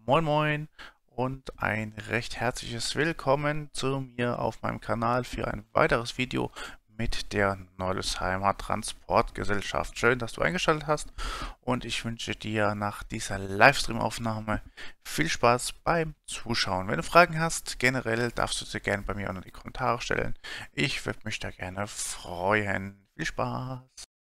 Moin Moin und ein recht herzliches Willkommen zu mir auf meinem Kanal für ein weiteres Video mit der Neulesheimer Transportgesellschaft. Schön, dass du eingeschaltet hast und ich wünsche dir nach dieser Livestream-Aufnahme viel Spaß beim Zuschauen. Wenn du Fragen hast, generell darfst du sie gerne bei mir unter die Kommentare stellen. Ich würde mich da gerne freuen. Viel Spaß!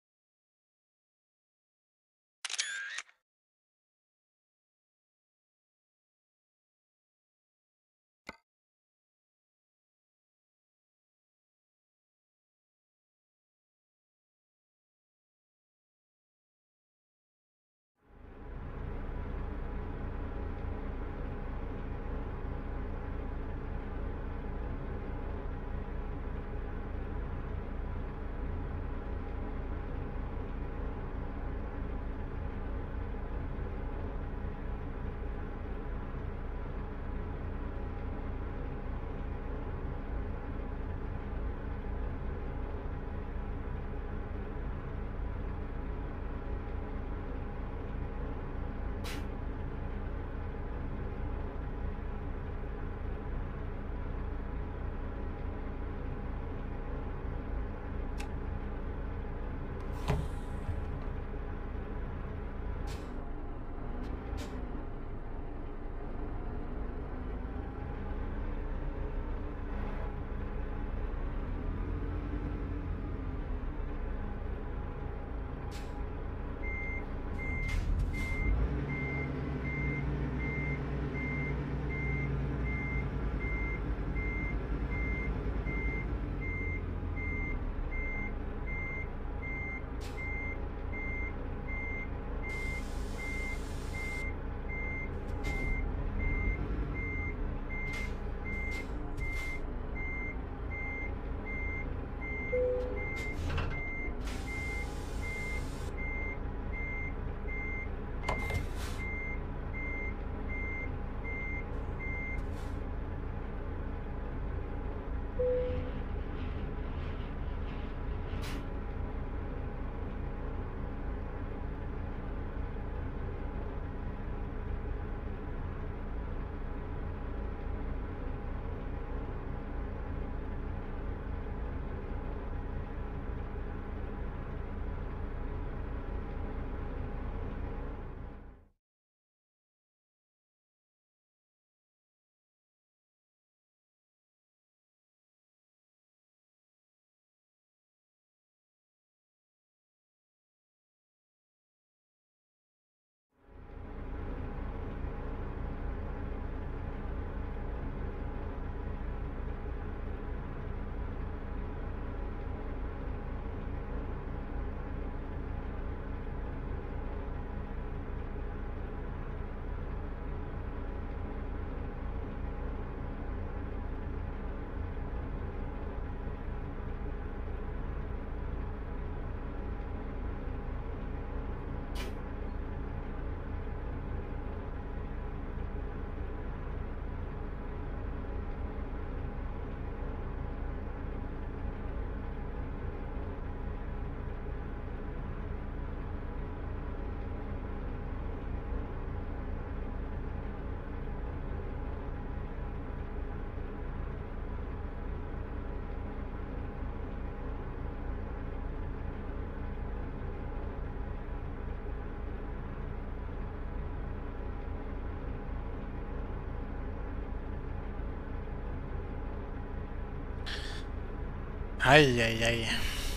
Eieiei.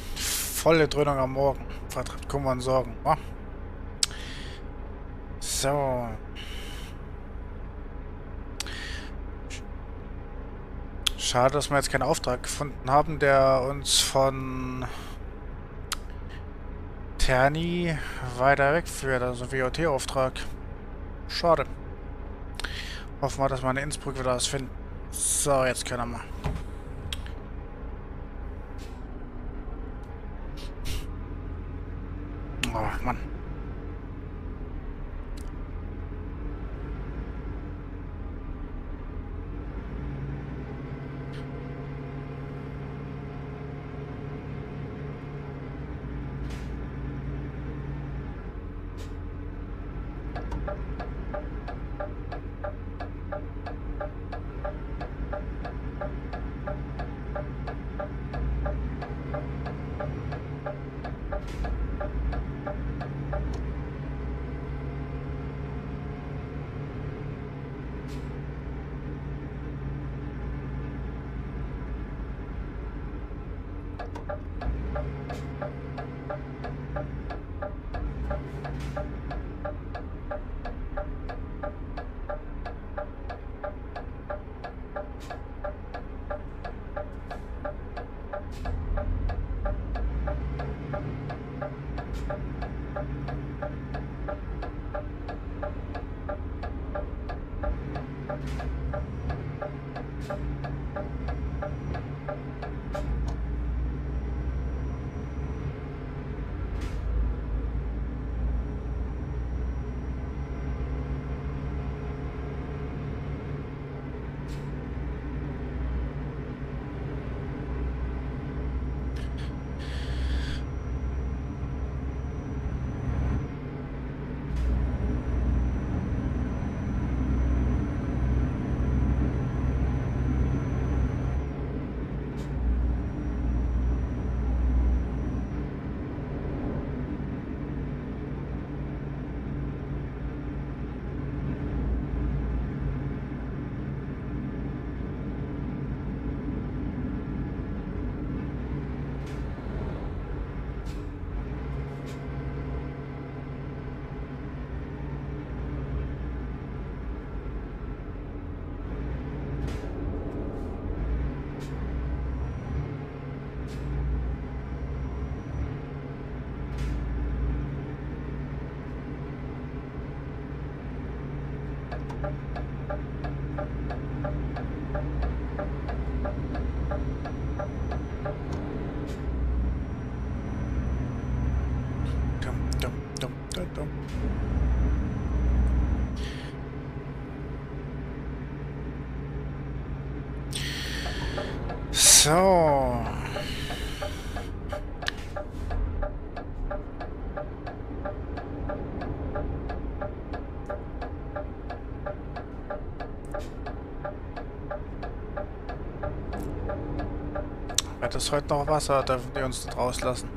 Volle Dröhnung am Morgen. Vertreibt Kummer und Sorgen. Wa? So. Schade, dass wir jetzt keinen Auftrag gefunden haben, der uns von Terni weiter wegführt. Also ein WOT-Auftrag. Schade. Hoffen wir, dass wir in Innsbruck wieder was finden. So, jetzt können wir. Oh, Mann. So. Wird es heute noch Wasser? Dürfen die uns nicht rauslassen?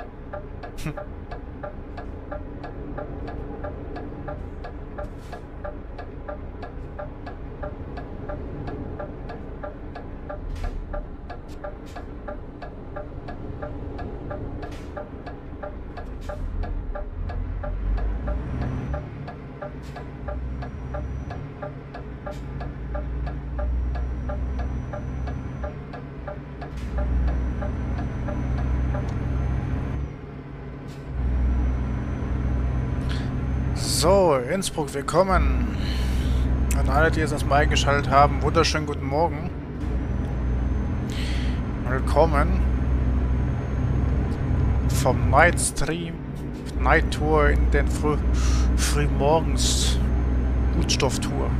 So, Innsbruck, willkommen. An alle, die jetzt erstmal eingeschaltet haben, wunderschönen guten Morgen. Willkommen vom Night Stream, Night Tour in den Frühmorgens Gutstofftour.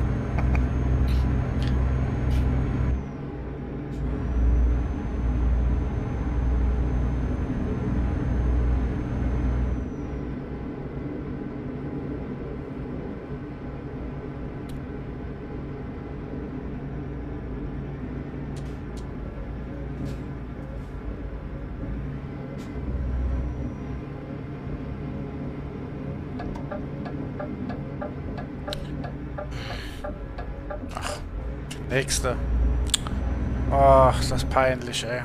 Nächste. Ach, das ist peinlich, ey.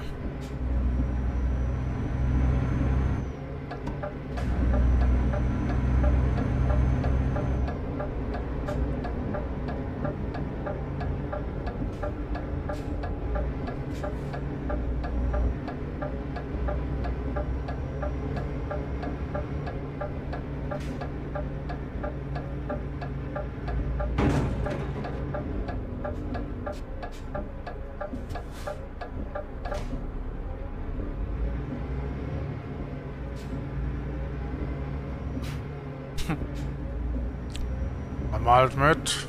Malt mit.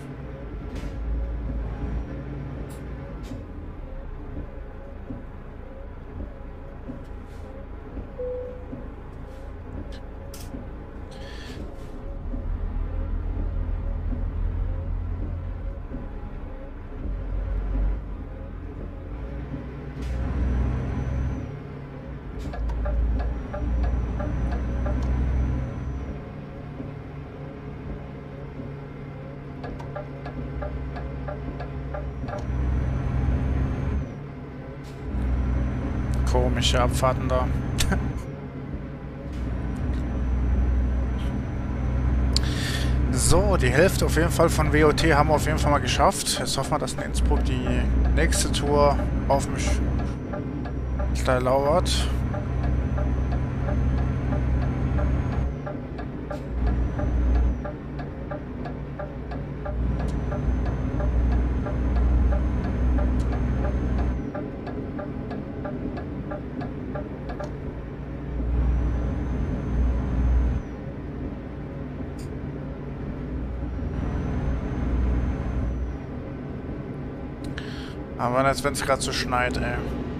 Komische Abfahrten da. So, die Hälfte auf jeden Fall von WOT haben wir auf jeden Fall mal geschafft. Jetzt hoffen wir, dass in Innsbruck die nächste Tour auf mich gleich lauert. Aber jetzt, wenn es gerade so schneit, ey.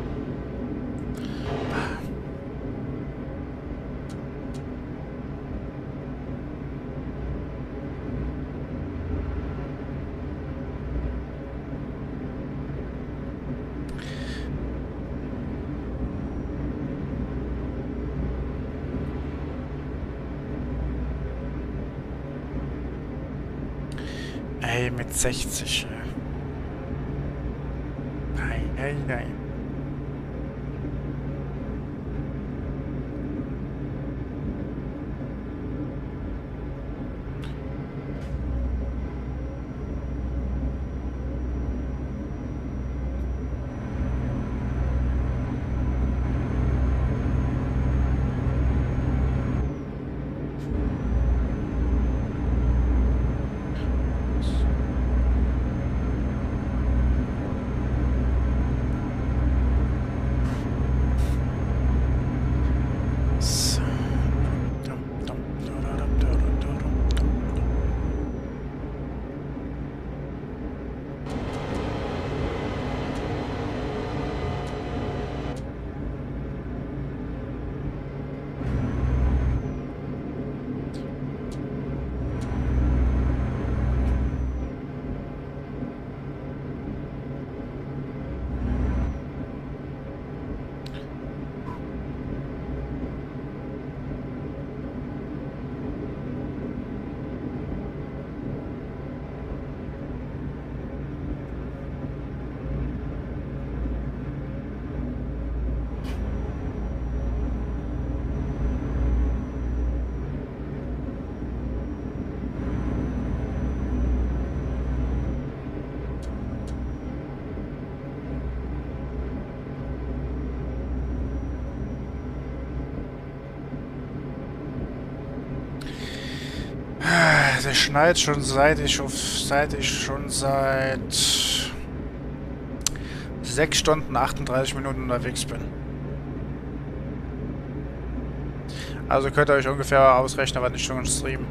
Ey, mit 60, ey. Nein. schneit schon seit 6 Stunden 38 Minuten unterwegs bin. Also könnt ihr euch ungefähr ausrechnen, was ich schon streame.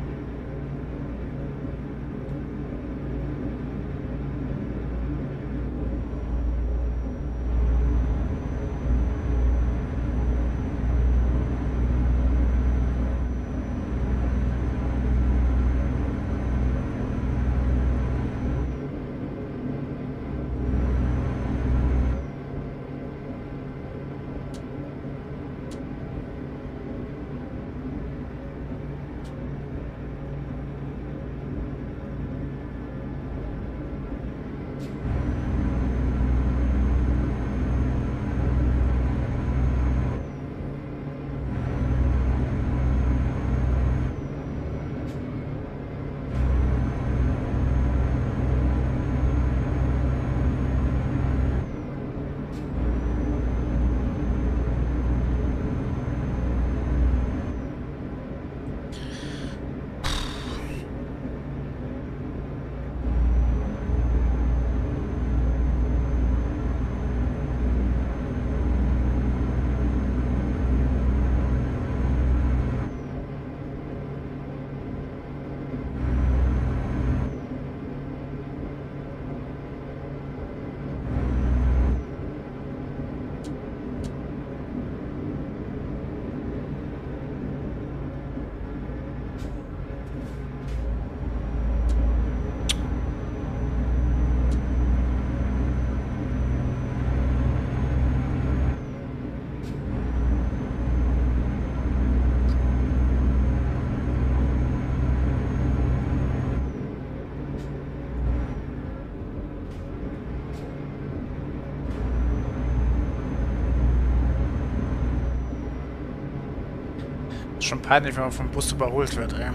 Schon peinlich, wenn man vom Bus überholt wird, ey.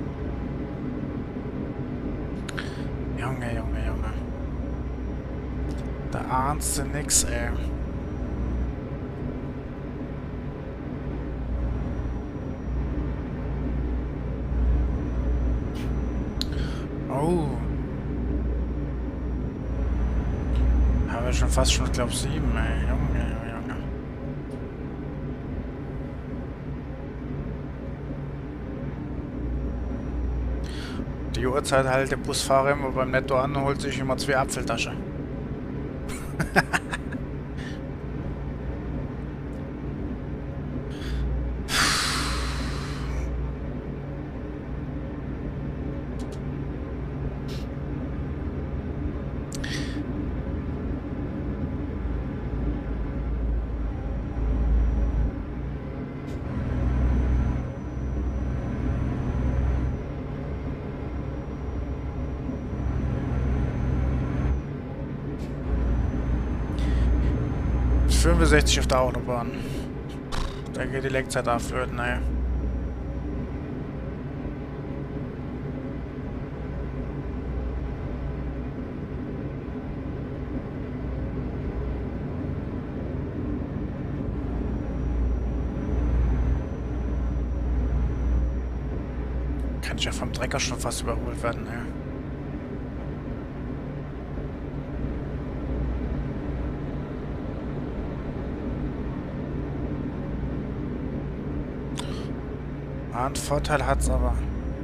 Junge, Junge, Junge. Da ahnst du nix, ey. Oh. Haben wir schon fast schon, glaube ich, 7, ey. Junge, Junge, Junge. Die Uhrzeit halt der Busfahrer immer beim Netto an und holt sich immer 2 Apfeltasche. Für 65 auf der Autobahn. Da geht die Lenkzeit abflöten, ey. Kann ich ja vom Trecker schon fast überholt werden, ey. Einen Vorteil hat's aber.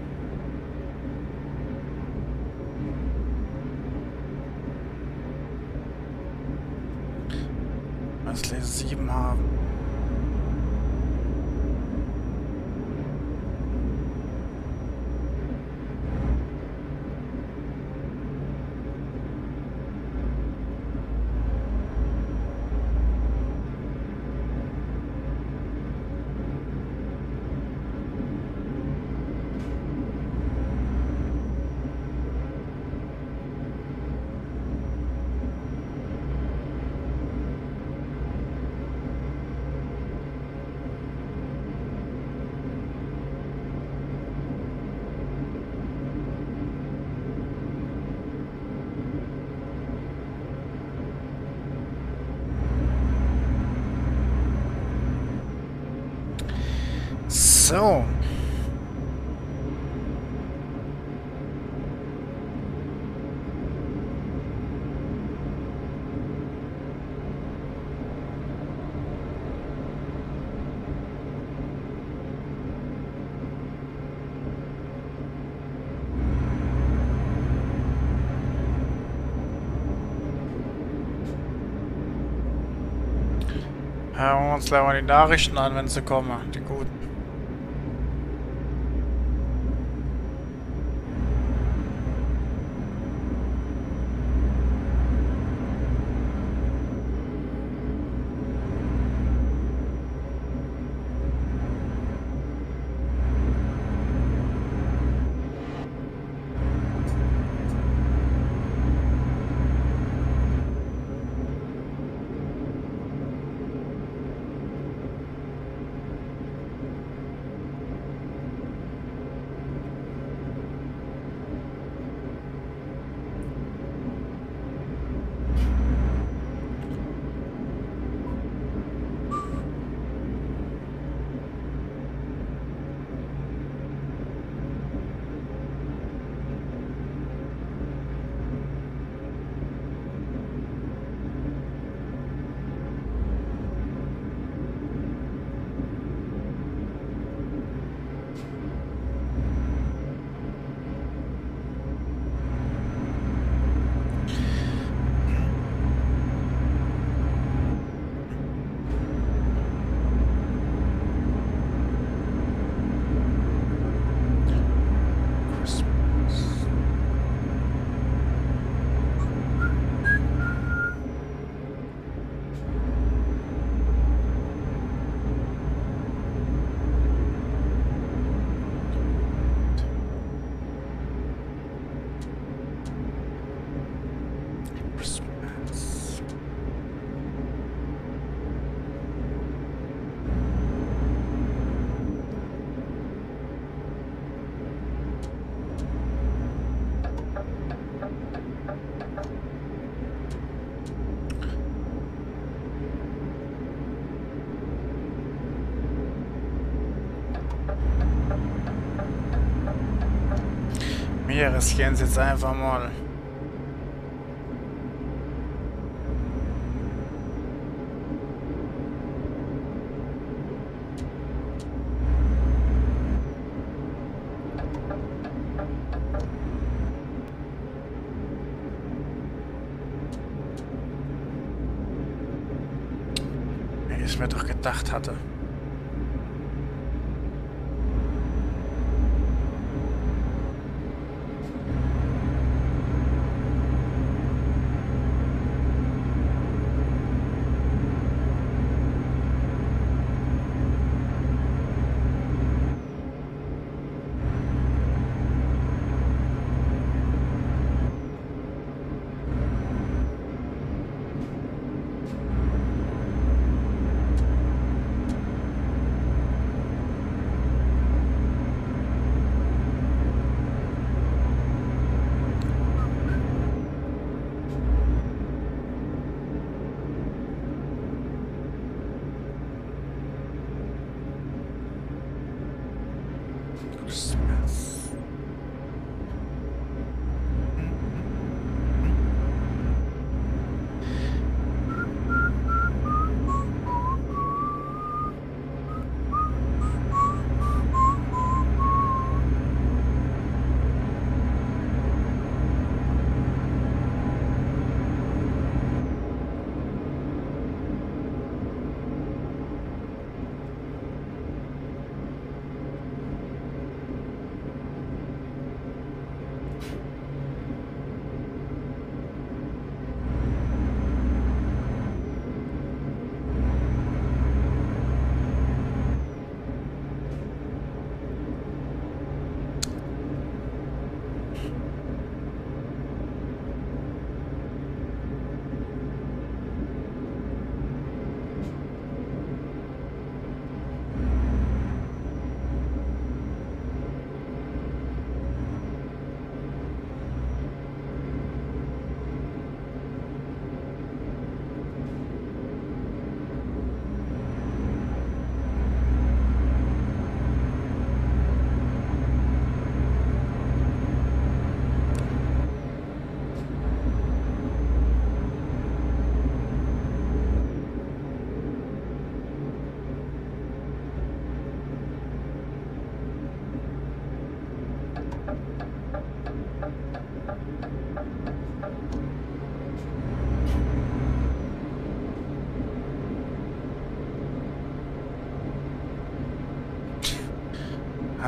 Was lese 7 haben. So. Hören wir uns gleich mal die Nachrichten an, wenn sie kommen, die guten. Wir riskieren es jetzt einfach mal. Wie ich es mir doch gedacht hatte.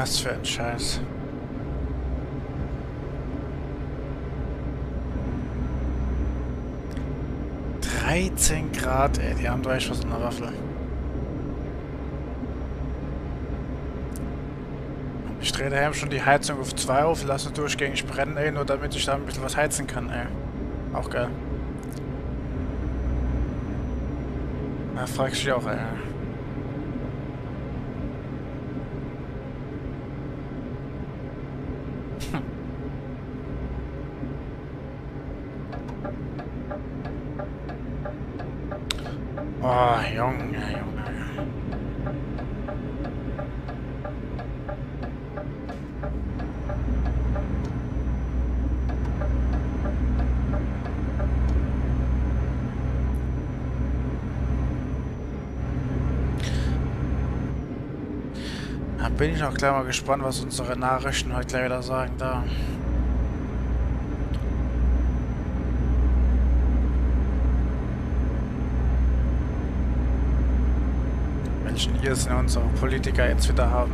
Was für ein Scheiß. $13, ey, die haben doch echt was in der Waffel. Ich drehe daheim schon die Heizung auf 2 auf, lasse durchgängig brennen, ey, nur damit ich da ein bisschen was heizen kann, ey. Auch geil. Da fragst du dich auch, ey. Oh, Junge, Junge. Da bin ich auch gleich mal gespannt, was unsere Nachrichten heute gleich wieder sagen da. Welchen Irrsinn unsere Politiker jetzt wieder haben.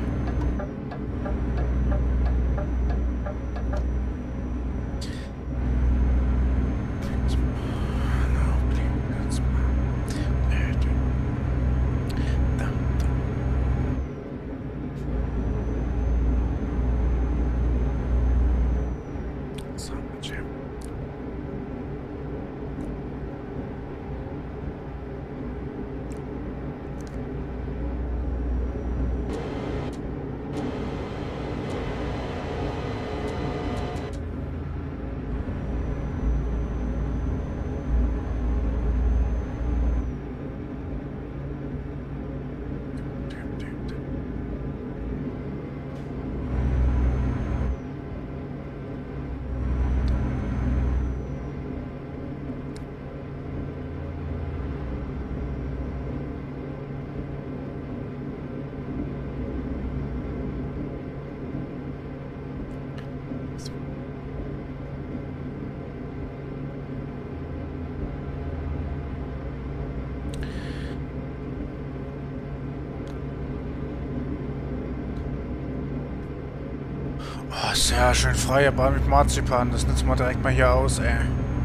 Oh, sehr schön freie Bahn mit Marzipan. Das nutzen wir direkt mal hier aus, ey.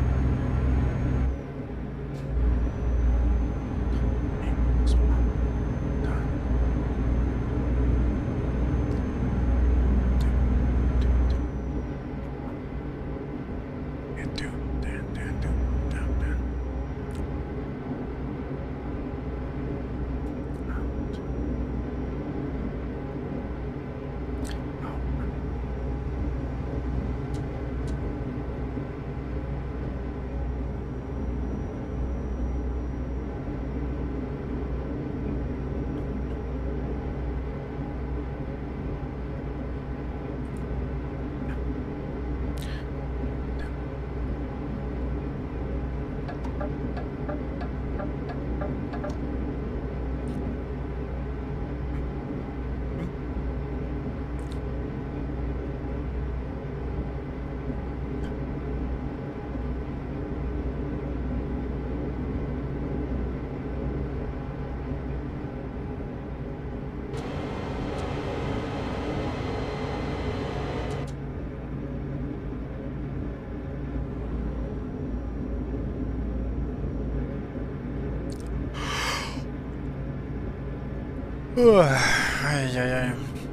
Eieiei.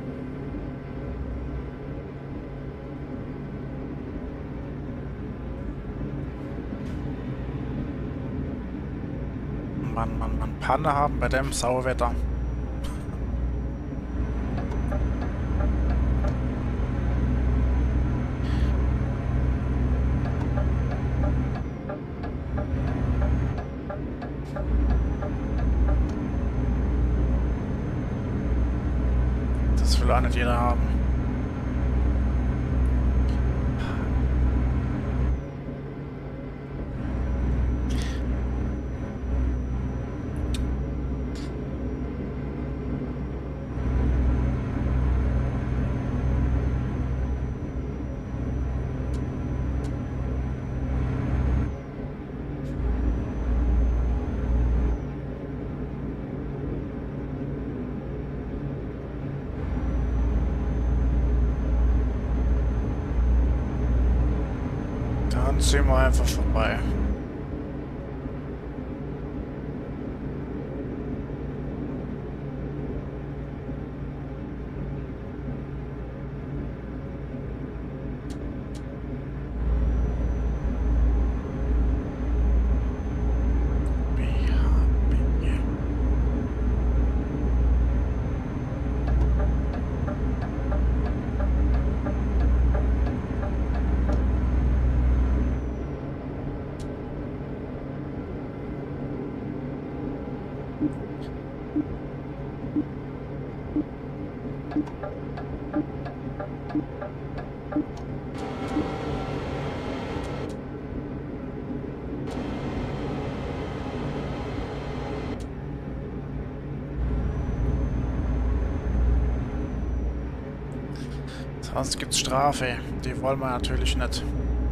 Mann, Panne haben bei dem Sauwetter. Das will auch nicht jeder haben. Dann ziehen wir einfach vorbei. Sonst gibt's Strafe. Die wollen wir natürlich nicht.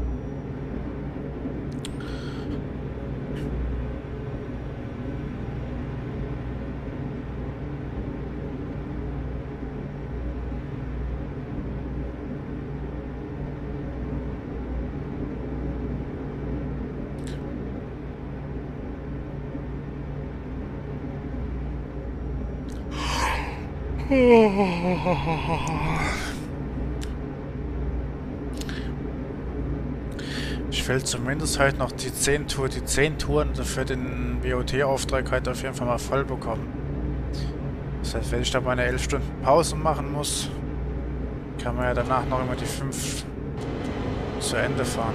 Ich will zumindest heute noch die 10 Touren für den WOT-Auftrag heute auf jeden Fall mal voll bekommen. Das heißt, wenn ich da meine 11 Stunden Pause machen muss, kann man ja danach noch immer die 5 zu Ende fahren.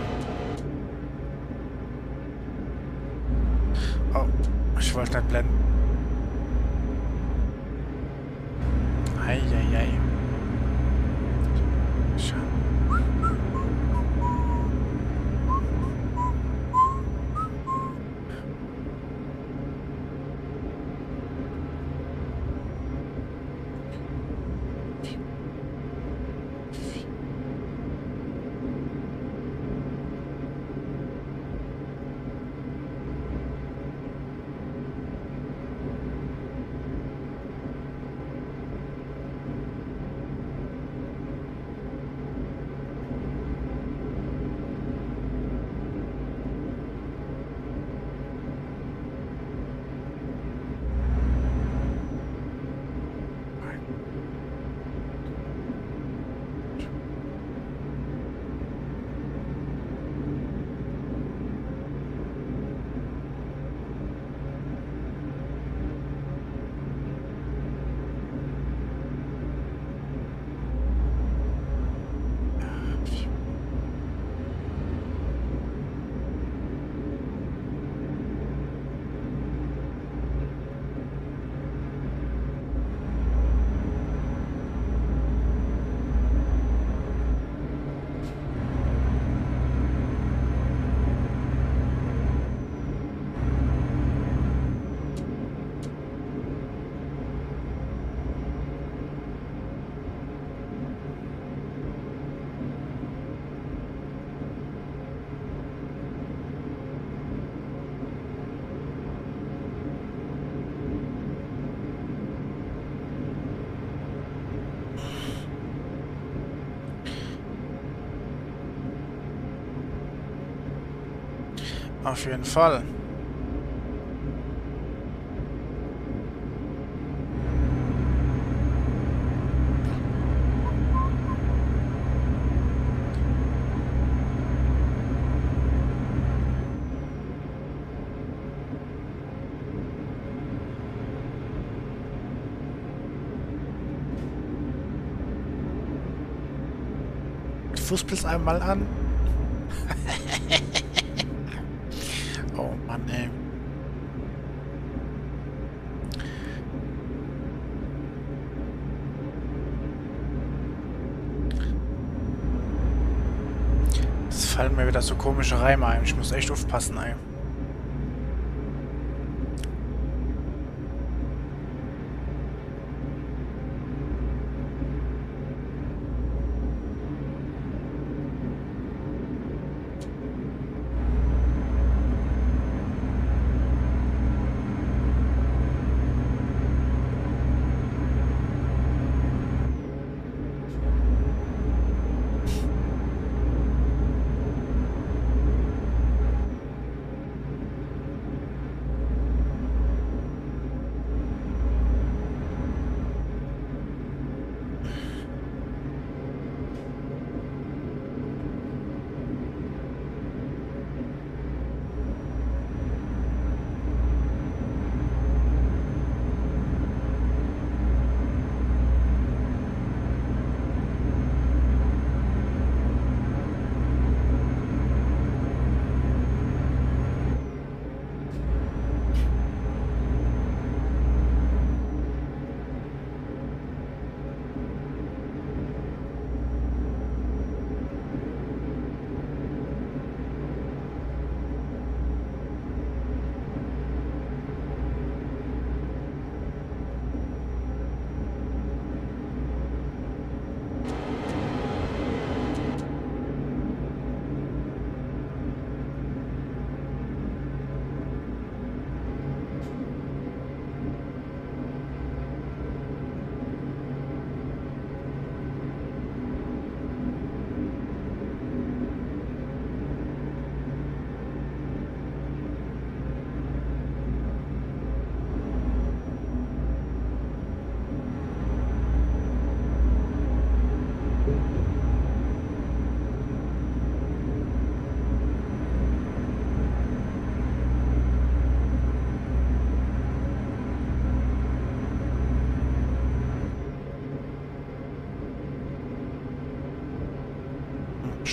Oh, ich wollte nicht blenden. Eieiei. Auf jeden Fall. Fußpilz einmal an. Oh Mann, ey. Es fallen mir wieder so komische Reime ein. Ich muss echt aufpassen, ey.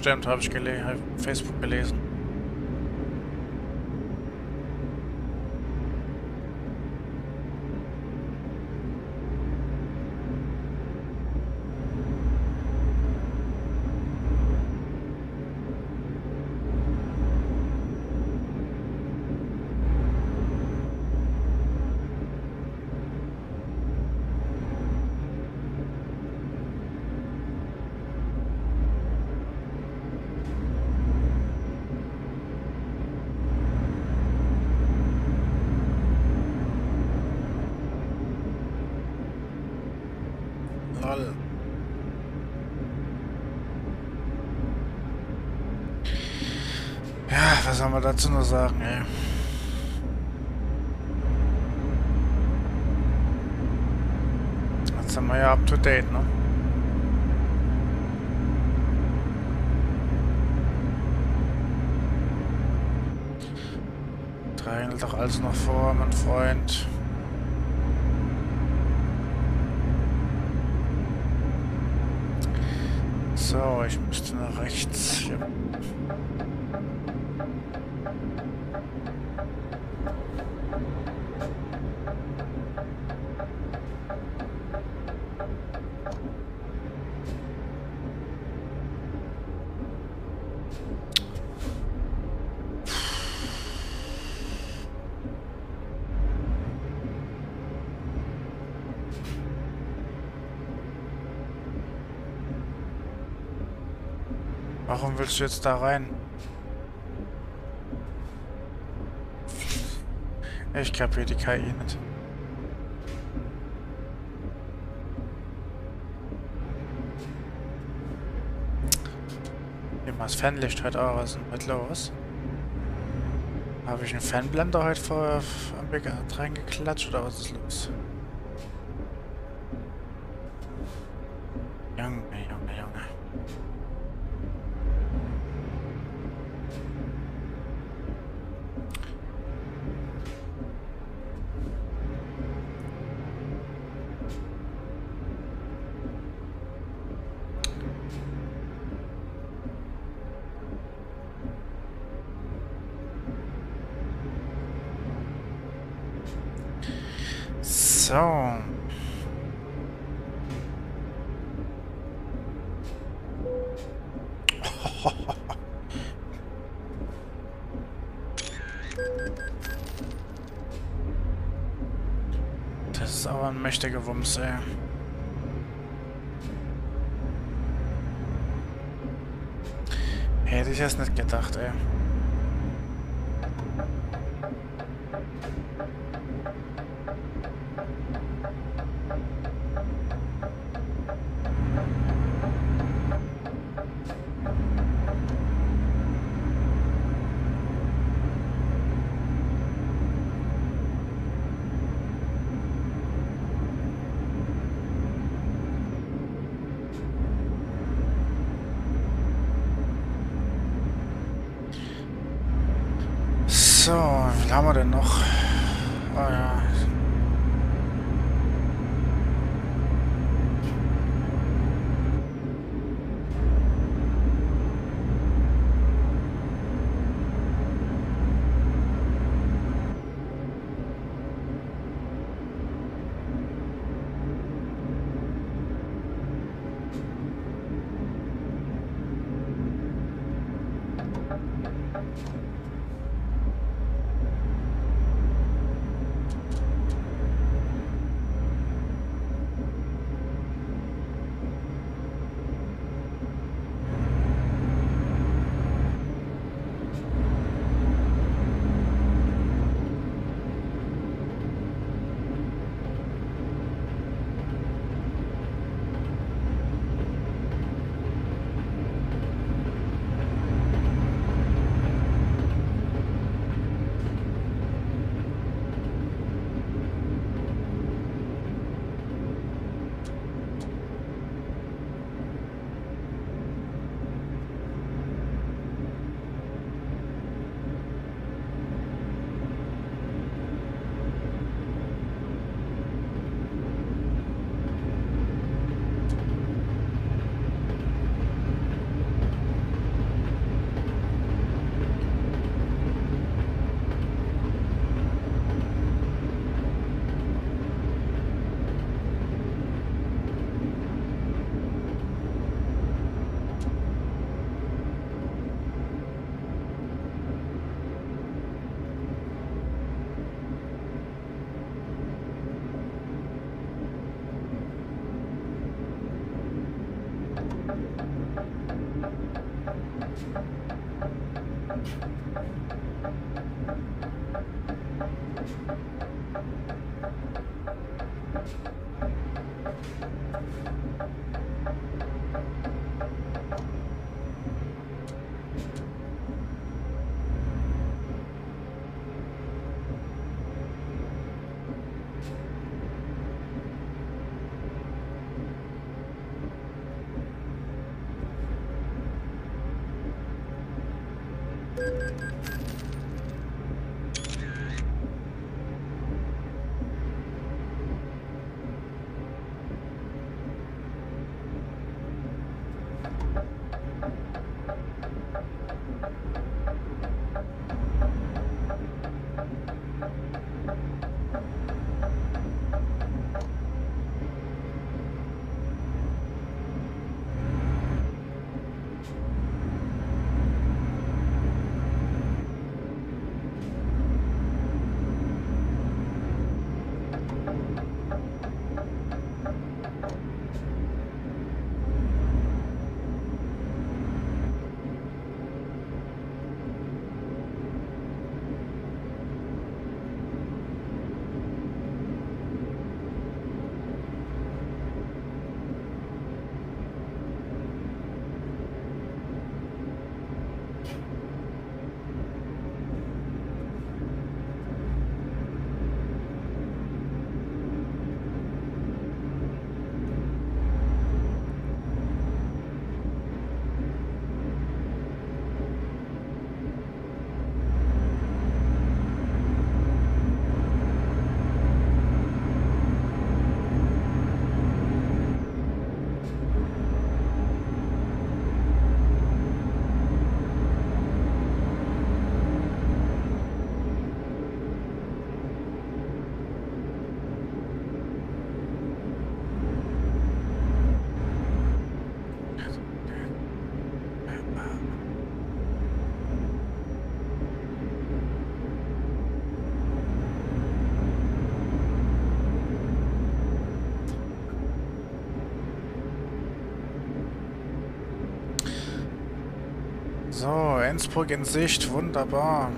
Stimmt, habe ich auf Facebook gelesen. Lol. Ja, was soll man dazu nur sagen, ey? Jetzt sind wir ja up to date, ne? Drängelt doch alles noch vor, mein Freund. So, ich müsste nach rechts. Hier. Warum willst du jetzt da rein? Ich kapiere die KI nicht. Immer das Fanlicht heute auch. Was ist denn heute los? Habe ich einen Fanblender heute am Weg reingeklatscht oder was ist los? Junge, Junge, Junge. So. Das ist aber ein mächtiger Wumms, ey. Hätte ich jetzt nicht gedacht, ey. So, wie viel haben wir denn noch? Ah ja. So, Innsbruck in Sicht, wunderbar.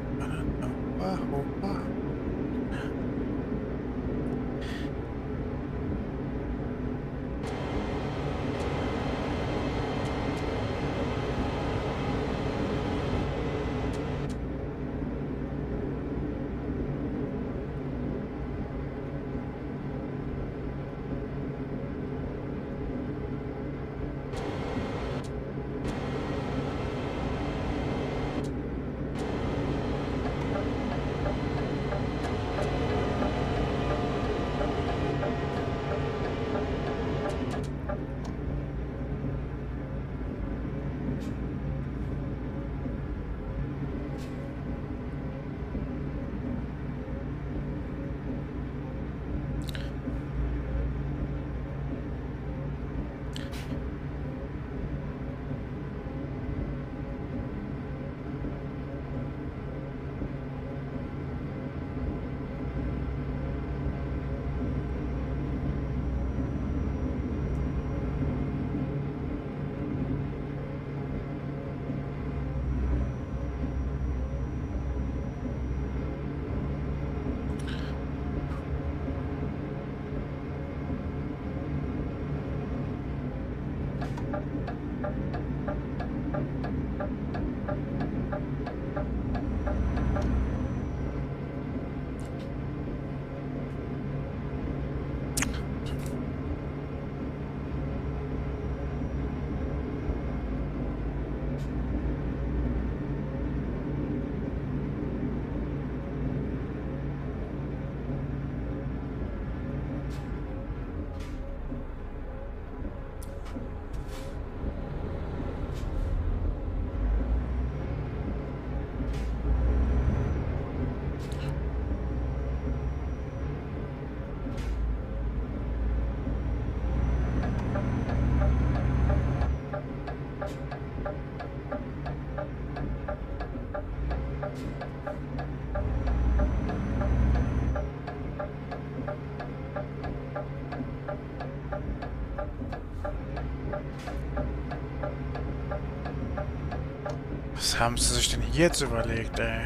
Was haben sie sich denn jetzt überlegt, ey?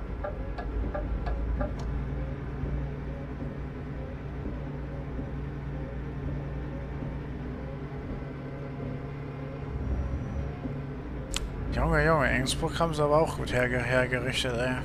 Junge, Junge, Innsbruck haben sie aber auch gut hergerichtet, ey.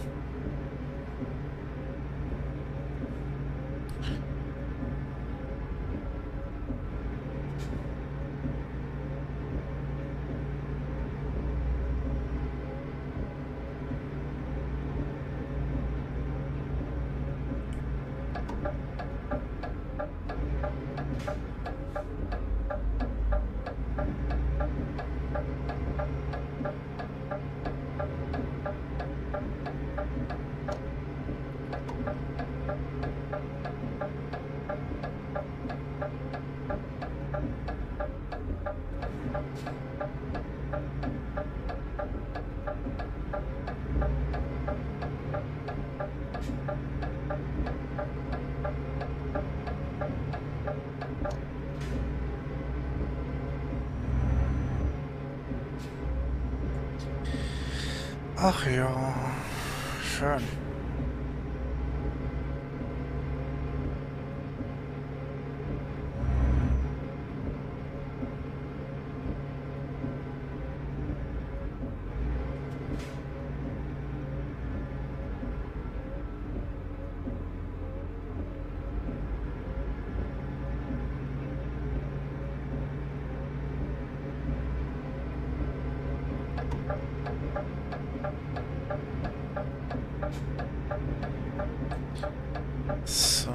Ach ja, schön. So.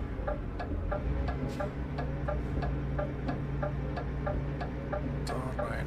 Da rein.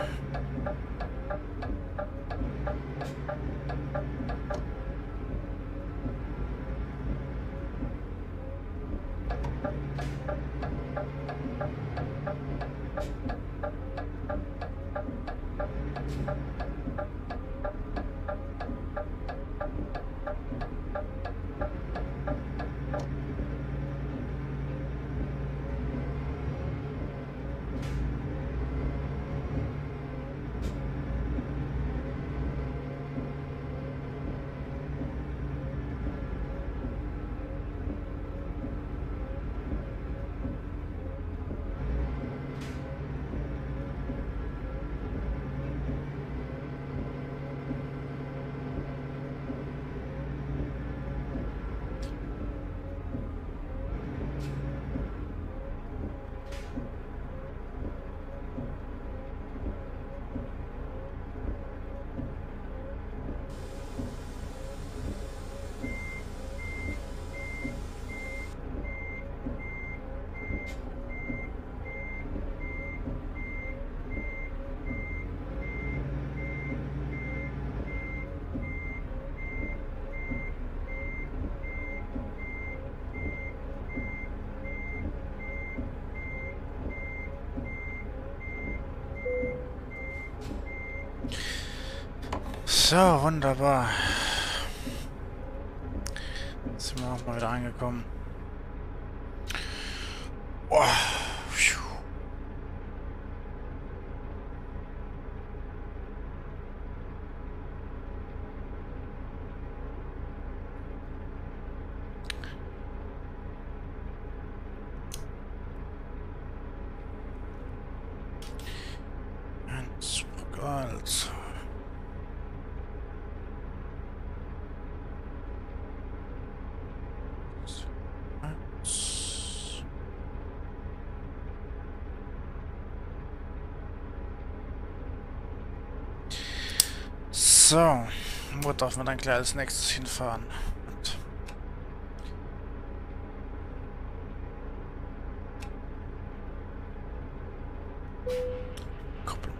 So, wunderbar. Jetzt sind wir auch mal wieder angekommen. Oh, pfiuh. Innsbruck, also. So, wo darf man dann gleich als nächstes hinfahren? Und Koppel.